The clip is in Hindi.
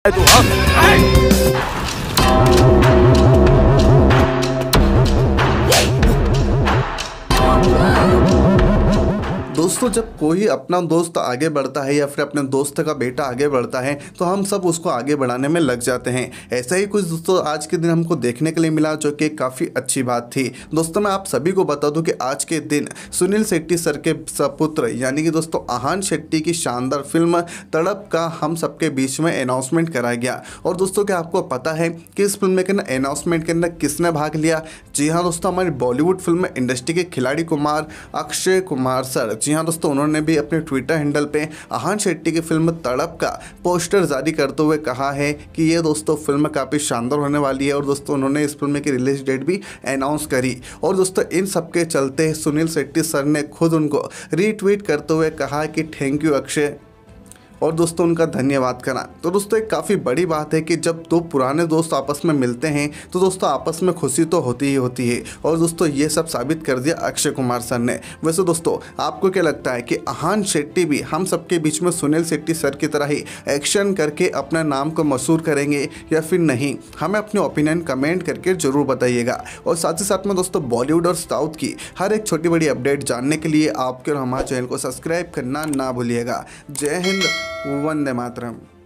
तू हाँ? दोस्तों, जब कोई अपना दोस्त आगे बढ़ता है या फिर अपने दोस्त का बेटा आगे बढ़ता है तो हम सब उसको आगे बढ़ाने में लग जाते हैं। ऐसा ही कुछ दोस्तों आज के दिन हमको देखने के लिए मिला, जो कि काफ़ी अच्छी बात थी। दोस्तों, मैं आप सभी को बता दूं कि आज के दिन सुनील शेट्टी सर के सपुत्र यानी कि दोस्तों आहान शेट्टी की शानदार फिल्म तड़प का हम सबके बीच में अनाउंसमेंट कराया गया। और दोस्तों, क्या आपको पता है कि इस फिल्म के अंदर अनाउंसमेंट के अंदर किसने भाग लिया? जी हाँ दोस्तों, हमारी बॉलीवुड फिल्म इंडस्ट्री के खिलाड़ी कुमार अक्षय कुमार सर। जी हाँ दोस्तों, उन्होंने भी अपने ट्विटर हैंडल पे आहान शेट्टी की फिल्म तड़प का पोस्टर जारी करते हुए कहा है कि ये दोस्तों फिल्म काफ़ी शानदार होने वाली है। और दोस्तों, उन्होंने इस फिल्म की रिलीज डेट भी अनाउंस करी। और दोस्तों, इन सब के चलते सुनील शेट्टी सर ने खुद उनको रीट्वीट करते हुए कहा कि थैंक यू अक्षय, और दोस्तों उनका धन्यवाद करा। तो दोस्तों, एक काफ़ी बड़ी बात है कि जब दो पुराने दोस्त आपस में मिलते हैं तो दोस्तों आपस में खुशी तो होती ही होती है। और दोस्तों, ये सब साबित कर दिया अक्षय कुमार सर ने। वैसे दोस्तों, आपको क्या लगता है कि आहान शेट्टी भी हम सबके बीच में सुनील शेट्टी सर की तरह ही एक्शन करके अपने नाम को मशहूर करेंगे या फिर नहीं? हमें अपने ओपिनियन कमेंट करके जरूर बताइएगा। और साथ ही साथ में दोस्तों, बॉलीवुड और साउथ की हर एक छोटी बड़ी अपडेट जानने के लिए आपके और हमारे चैनल को सब्सक्राइब करना ना भूलिएगा। जय हिंद, वंदे मातरम।